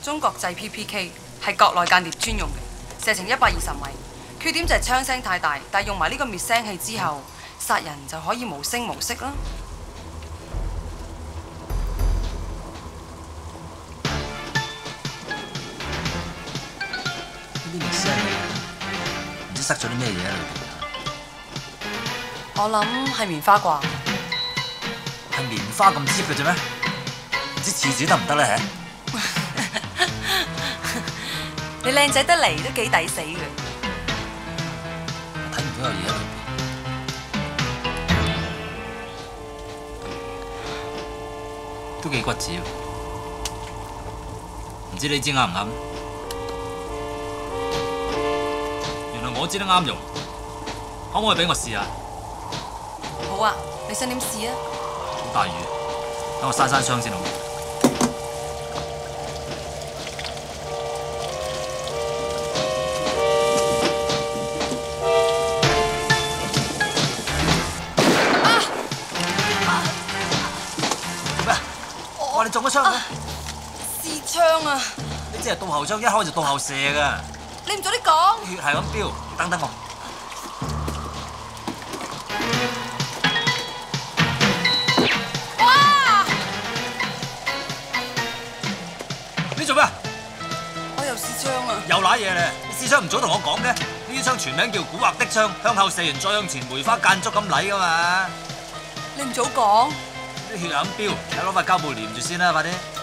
中國製 PPK 係國內間諜專用嘅，射程120米。缺點就係槍聲太大，但係用埋呢個滅聲器之後，殺人就可以無聲無息啦。 呢啲滅聲器唔知塞咗啲咩嘢喺裏邊。 我諗係棉花啩。 係棉花咁 cheap 嘅啫咩？唔知廁紙得唔得咧？ 你靚仔得嚟都幾抵死嘅。 睇唔到有嘢喺裏邊。都幾骨子喎，唔知你知啱唔啱？原來我知得啱用，可唔可以俾我試下？ 好啊，你想點試啊？ 好大雨，等我閂槍先好。你中咗槍咩？ 試槍啊！ 你只係倒後槍，一開就倒後射㗎。 你唔早啲講。 血係咁飆，你等等我。 哇！ 你做咩啊？ 我又試槍啊！ 又揦嘢咧！你試槍唔早同我講嘅？呢啲槍全名叫古惑的槍，向後射完再向前梅花間竹咁嚟㗎嘛。 你唔早講。 啲血咁飆，你攞塊膠布黏住先啦，快啲！